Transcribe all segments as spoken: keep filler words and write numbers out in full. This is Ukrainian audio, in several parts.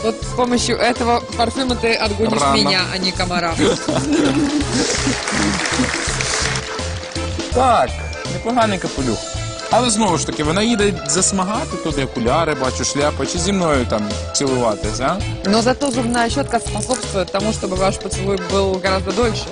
Вот с помощью этого парфюма ты отгонишь Рано. меня, а не комара. Так, непоганий капелюх. Але знову ж таки, вона їде засмагати туди, окуляри, бачу, шляпа, чи зі мною там цілуватись, а? Но зато зубная щетка способствует тому, чтобы ваш поцелуй был гораздо дольше.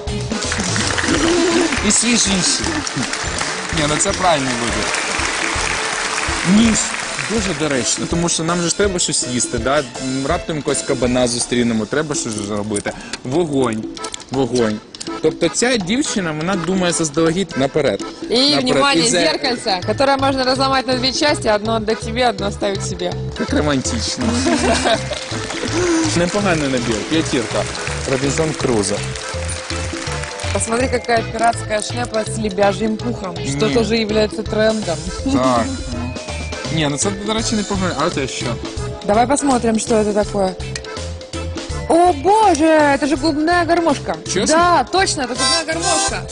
І свіжіші. Ні, ну це правильний вибір. Ніж. Дуже доречно, тому що нам же ж треба щось їсти, да? Раптом якогось кабана зустрінемо, треба щось робити. Вогонь, вогонь. Тобто ця дівчина, вона думає заздалегідь наперед. И, наперед. внимание, І це зеркальце, которое можно разломать на две части, одно отдать тебе, одно оставить себе. як романтично. Непоганий набір, п'ятірка. Робінзон Крузо. Посмотри, какая пиратская шляпа с лебяжьим пухом, что Нет. тоже является трендом. Так. Ні, ну це, до речі, непогано. А це що? Давай посмотрим, что это такое. О, боже, это же губная гармошка. Честно? Да, точно, это губная гармошка.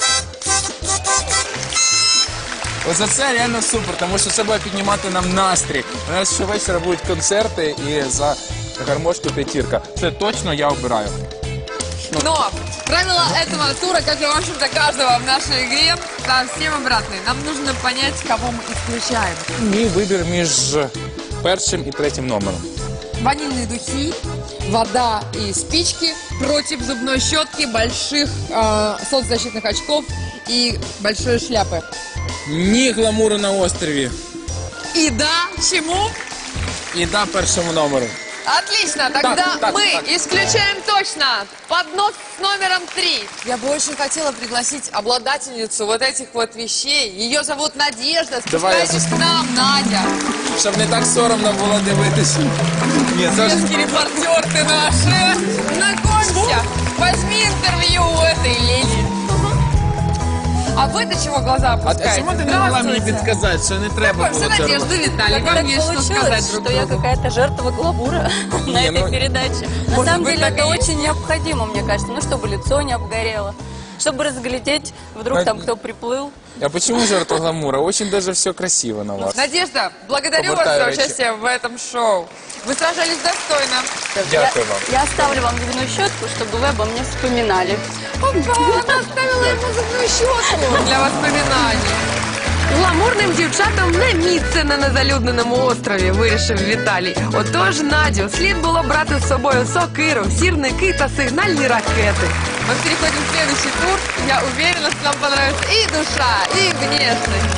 Оце це реально супер, тому що це буде піднімати нам настрій. У нас щовечора будуть концерти і за гармошку п'ятірка. Це точно я обираю. Но правила этого тура, как и, в общем-то, каждого в нашей игре, совсем обратные. Нам нужно понять, кого мы исключаем. Мій вибір між першим і третім номером. Ванильные духи, вода и спички против зубной щетки, больших э, солнцезащитных очков и большой шляпы. Ні гламуру на острові. И да, чему? І да першому номеру. Отлично, тогда Так, так, мы так. исключаем точно поднос с номером три. Я бы очень хотела пригласить обладательницу вот этих вот вещей. Ее зовут Надежда. Давай я Спускайтесь к нам, Надя. Щоб не так соромно було дивитися. Ні, це ж... Детский репортер ты наш. Знакомься, возьми интервью у этой леди. А вы-то чего глаза А, а опускаете? чому ти не могла мені підказати, що не треба було Знакомься, це Надежда, робити? Виталий, Как вам так есть что сказать получилось, друг что я другу. какая-то жертва гламура на Не, ну, этой передаче. На может самом быть, деле так и это есть. очень необходимо, мне кажется. Ну, чтобы лицо не обгорело. Чтобы разглядеть, вдруг А- там кто приплыл. А почему жертва гламура? Очень даже все красиво на вас. Надежда, благодарю вас Поболтаю за речи. участие в этом шоу. Вы сражались достойно. Дякую вам. Я оставлю вам зубную щетку, чтобы вы обо мне вспоминали. Опа, она оставила ему зубную щетку для воспоминаний. Гламурним дівчатам не місце на незалюдненому острові, вирішив Віталій. Отож, Надю, слід було брати з собою сокиру, сірники та сигнальні ракети. Ми переходимо в следующий тур. Я уверена, что нам понравится и душа, и внешность.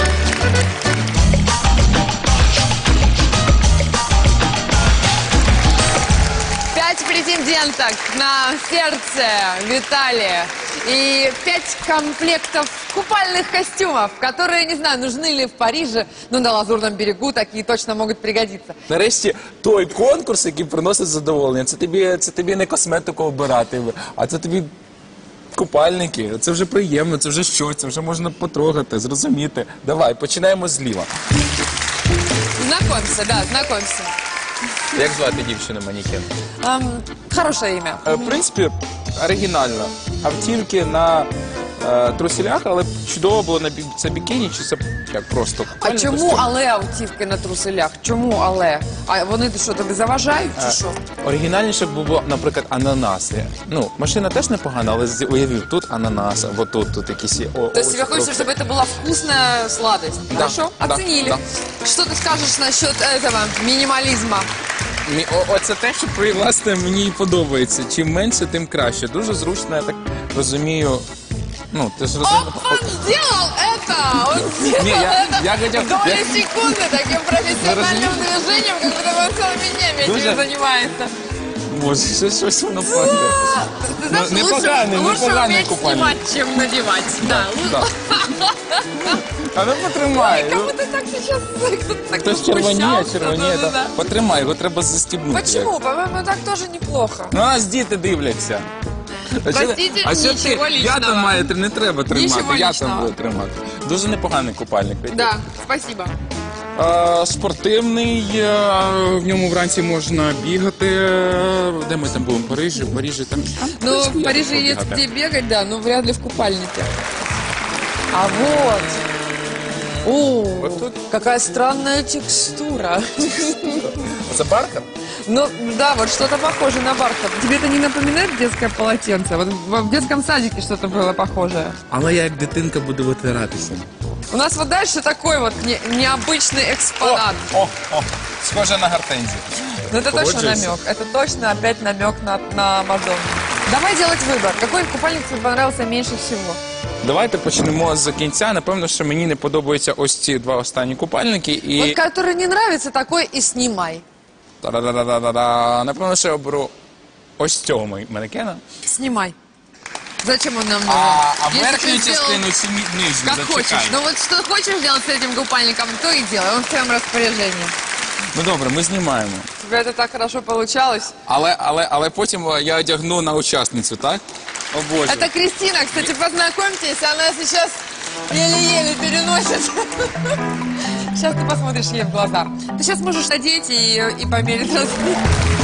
Пять претенденток на сердце Виталия и пять комплектов купальных костюмов, которые, не знаю, нужны ли в Париже, но на Лазурном берегу такие точно могут пригодиться. Нарешті той конкурс, який приносить задоволення, це тобі, це тобі не косметику обирати, а це тобі купальники. Це вже приємно, це вже щось, це вже можна потрогати, зрозуміти. Давай, починаємо зліва. Знакомься, да, знакомься. Як звати дівчину манекен? Ам, хорошее имя. Е, В принципі, оригінально. А тільки на е, труселях, але чудово було на бі- це бікіні, чи це як просто А купальний чому костюм? але автівки на труселях? Чому але? А вони що, тобі заважають чи що? Оригінальніше б було, наприклад, ананаси. Ну, машина теж непогана, але з- уявив, тут ананас, або тут, тут якісь... о- То есть овочі, тебе хочется, фрукти. чтобы это была вкусная сладость. Да, Хорошо? да, Оценили. да. Что ты скажешь насчет этого минимализма? Мі- о- Оце те, що, власне, мені і подобається. Чим менше, тим краще. Дуже зручно, я так розумію. Ну, ти ж О, розумієш. он сделал это! Он сделал Не, я- это я хотел- в доли я- секунды таким профессиональным движением, как будто бы он целыми днями Дуже- этим занимается. Може, щось, щось воно падає. Ты знаешь, Ну, лучше, непоганый, лучше непоганый уметь купальник. снимать, чем надевать. Да. Да. А ну потримай. Ой, ну. кому ты так сейчас... кто-то так Хтось червоніє, возмущался, червоніє. да-да-да. та- Потримай, його треба застібнути. Почему? По-моему, так тоже неплохо. Ну, а діти дивляться. А що- Простите, а що нічого ти? Я лічного. там маю, не треба тримати, Нічого я лічного. там буду тримати. Дуже непоганий купальник. Да, спасибо. Е, спортивний, е, в ньому вранці можна бігати. Де ми там були? В Парижі? В Парижі там. Ну, принципі, в я Париже можу есть бігати. где бегать, да, но вряд ли в купальнике. А вот. О, Вот тут. какая странная текстура. Це бархат? Ну, да, вот что-то похоже на бархат. Тебе это не напоминает детское полотенце? Вот в в детском садике что-то было похожее. Але я як дитинка буду витиратися. У нас вот дальше такой вот не- необычный экспонат. О, о, схоже на гортензію. Ну, это точно Погоджуюсь. намек. Это точно опять намек на, на Мадонну. Давай делать выбор. Какой купальник тебе понравился меньше всего? Давайте почнемо з кінця. Напевно, що мені не подобаються ось ці два останні купальники. І... Вот который не нравится, такой и снимай. Та-да-да-да-да-да. Напевно, що я оберу ось цього май- манекена. Снимай. Зачем он нам нужен? А, а Если верхню ты сделал частину цю ні- нижню как хочешь. зачекай. Ну вот что хочешь делать с этим купальником, то и делай. Он в твоем распоряжении. Ну добре, ми знімаємо. У тебя это так хорошо получалось. Але, але, але потім е, я одягну на учасницю, так? О Боже. Это Кристина, кстати, познакомьтесь, она сейчас еле-еле переносит. Сейчас ты посмотришь ей в глаза. Ты сейчас можешь надеть и, и померить размер.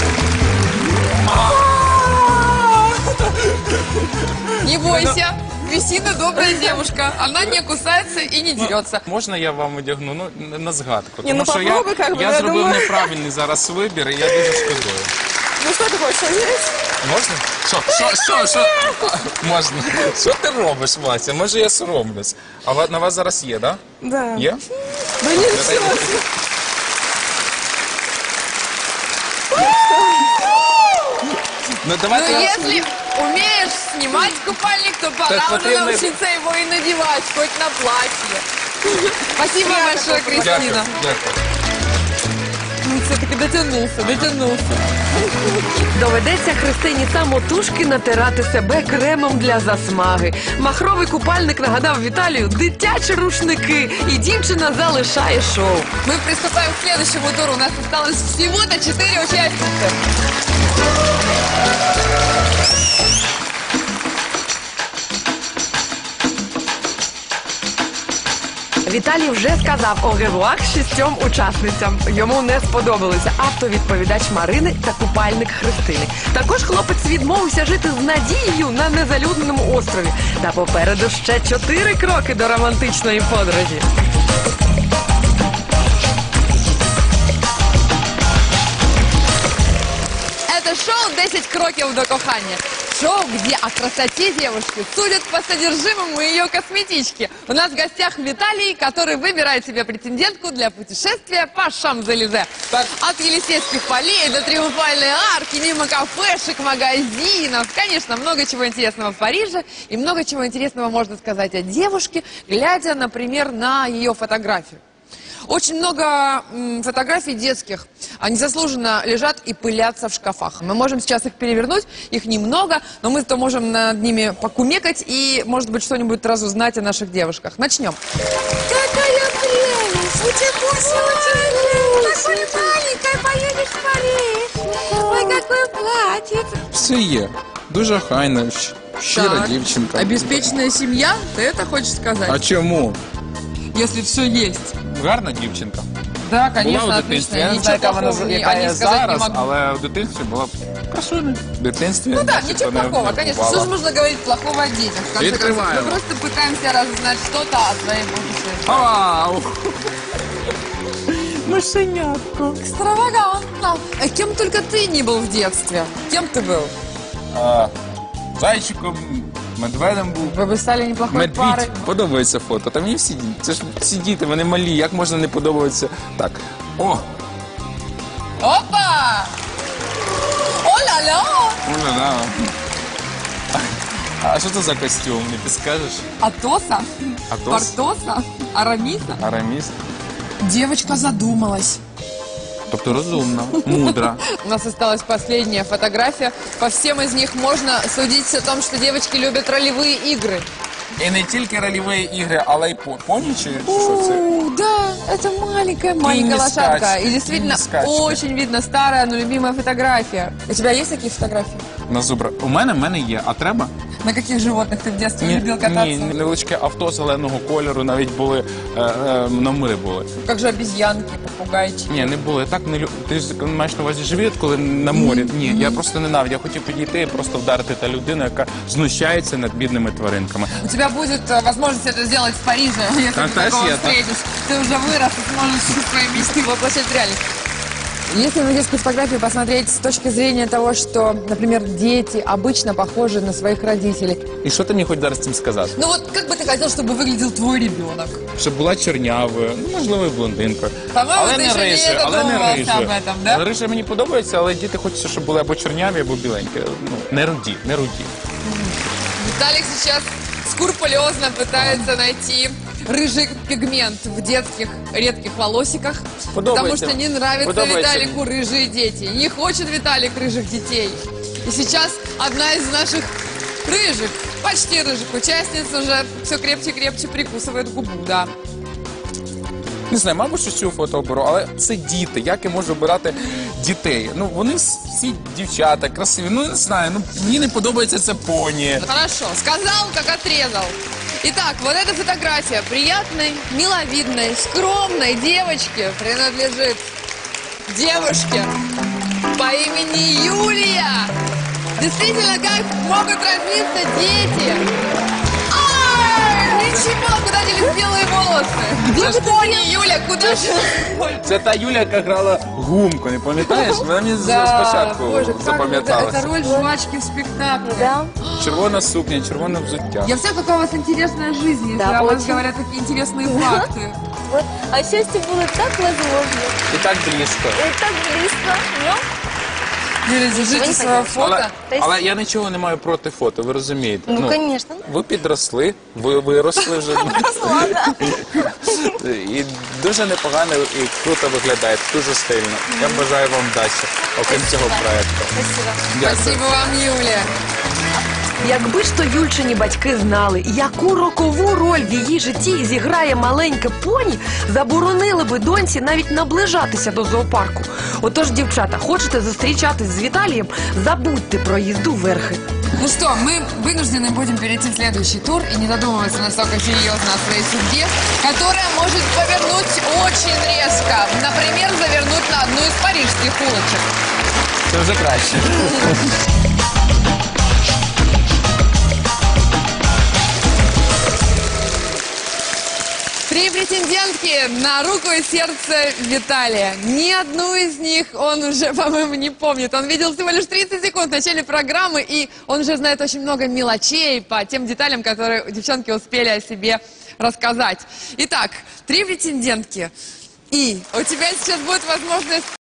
Не бойся, Кристина добрая девушка. Она не кусается и не дерется. Можна я вам одягну? Ну, на- на згадку. Ні, ну, Тому що я, попробуй, как бы, я я зробив думаю. неправильний зараз вибір, і я дуже шкодую. Ну что ты хочешь, померить? Можна? Що? Що? Що? Що? А, можна. Що ти робиш, Вася? Може я соромлюсь? А ва- на вас зараз є, так? Да. Да? Є? Да не все. Ну Ну давайте... если умеешь снимать купальник, то пора уже потребно- научиться его и надевать, хоть на платье. Спасибо большое, Кристина. Дякую, дякую. Ну, все-таки дотянулся, дотянулся. Доведеться Христині самотужки натирати себе кремом для засмаги. Махровий купальник нагадав Віталію дитячі рушники, і дівчина залишає шоу. Мы приступаем к следующему туру. У нас осталось всего-то четыре участницы. Віталій вже сказав огевуах шістьом учасницям. Йому не сподобалися автовідповідач Марини та купальник Христини. Також хлопець відмовився жити з надією на незалюдненому острові. Та попереду ще чотири кроки до романтичної подорожі. Это шоу «десять кроків до кохання». Шоу, где о красоте девушки судят по содержимому ее косметички. У нас в гостях Виталий, который выбирает себе претендентку для путешествия по Шамс-Элизе. Так. От Елисейских полей до Триумфальной арки, мимо кафешек, магазинов. Конечно, много чего интересного в Париже. И много чего интересного можно сказать о девушке, глядя, например, на ее фотографию. Очень много м, фотографий детских. Они заслуженно лежат и пылятся в шкафах. Мы можем сейчас их перевернуть, их немного, но мы то можем над ними покумекать и, может быть, что-нибудь разузнать о наших девушках. Начнем. Какая прелесть! Какой маленькой поедешь в Париж! Ой, какое платье! Все є. Дуже хайна, щ- щира дівчинка. Обеспеченная семья? Ты это хочешь сказать? А чому? Если все есть. Гарна дівчинка. Да, Була конечно, у дитинстві. отлично. Я не Ничего знаю, яка вона, плохого яка о ней є сказать не зараз, могу. але в дитинстві була красуня. В дитинстві. Ну да, значить, ничего вона плохого, не конечно. бувала. Что же можно говорить плохого о детях? В конце концов, Открываем. мы просто пытаемся разузнать что-то о своей будущей. Вау! Мышенятку. Экстравагантно. А кем только ты не был в детстве? Кем ты был? А, зайчиком, медведем був. Вы бы стали неплохой парой. Медвідь. Подобається фото. Та мені всі діти. Це ж всі діти, вони малі. Як можна не подобатися? Так. О! Опа! О-ля-ля! Уля-ля. А що це за костюм? Не підскажеш? Атоса? Атос? Портоса? Арамиса? Араміс? Девочка задумалась. Тобто розумна, мудра. У нас осталась последняя фотография. По всем из них можно судить о том, что девочки любят ролевые игры. І не тільки рольові ігри, але й по- поні чи що це? О, да, это маленькая, маленькая не лошадка. скачет, И действительно, не скачет. очень видно старая, но любимая фотография. У тебя есть такие фотографии? На зубра. У мене, в мене є. А треба? На каких животных ты в детстве Ні, любил кататься? ні, невеличке авто зеленого кольору, навіть були е, е, номери були. Как же обезьянки, попугайчики? Ні, не було. Я так не лю... Ти ж маєш на увазі живіт, коли на морі. Ні, я просто ненавидю. Я хотів підійти і просто вдарити та людину, яка знущається над бідними тваринками. У тебя будет э, возможность это сделать в Париже, если ты Фантазия, такого да. встретишь. Ты уже вырос и сможешь все свои мечты воплощать в реальность. Если на детскую фотографию посмотреть с точки зрения того, что, например, дети обычно похожи на своих родителей. І що ти мені хоч зараз цим сказати? Ну вот как бы ты хотел, чтобы выглядел твой ребенок? Щоб була чорнявою, ну, можливо, і блондинкою. По-моєму, Але ти не ще не рижа, але не задумувався рижа. об этом, да? Рижа мені подобається, але діти хочуть, щоб були або чорняві, або біленькі. Ну, не руді, не руді. Виталик сейчас скрупулезно пытается найти рыжий пигмент в детских редких волосиках, потому Подобається. что не нравится Подобається. Виталику рыжие дети. Не хочет Виталик рыжих детей. И сейчас одна из наших рыжих, почти рыжих участниц уже все крепче и крепче прикусывает губу, да. Не знаю, мабуть, що цю фото оберу, але це діти. Як я можу обирати дітей? Ну, вони всі дівчата, красиві. Ну, не знаю, ну, мені не подобається це поні. Хорошо, сказал, как отрезал. Итак, вот эта фотография приятной, миловидной, скромной девочки принадлежит девушке по имени Юлия. Действительно, как могут разниться дети. Ай, ничего, куда делись белые волосы? Где бы пони, Юля, куда же? Це та Юля, яка грала гумку, не пам'ятаєш? Вона мені спочатку запам'яталася. это роль жвачки в спектакле. Да. Червона сукня, червоне взуття. Я вся какая у вас интересная жизнь, Да, если о вас очень. говорят такие интересные факты. Вот. А счастье было так возможно. І так близько. И так близко. Ну, Юля, держите не свое хотела. фото. Але, але я нічого не маю проти фото, ви розумієте? ну, конечно. Ви підросли, ви виросли вже. І дуже непогано і круто виглядає, дуже стильно. Я бажаю вам вдачі, окрім цього проєкту. Спасибо. Дякую. Спасибо вам, Юля. Якби ж то Юльчині батьки знали, яку рокову роль в її житті зіграє маленьке поні, заборонили би доньці навіть наближатися до зоопарку. Отож, дівчата, хочете зустрічатись з Віталієм, забудьте про їзду верхи. Ну что, мы вынуждены будем перейти в следующий тур и не задумываться настолько серьезно о своей судьбе, которая может повернуть очень резко. Например, завернуть на одну из парижских улочек. Це вже краще. Три претендентки на руку и сердце Виталия. Ни одну из них он уже, по-моему, не помнит. Он видел всего лишь тридцать секунд в начале программы, и он уже знает очень много мелочей по тем деталям, которые девчонки успели о себе рассказать. Итак, три претендентки. И у тебя сейчас будет возможность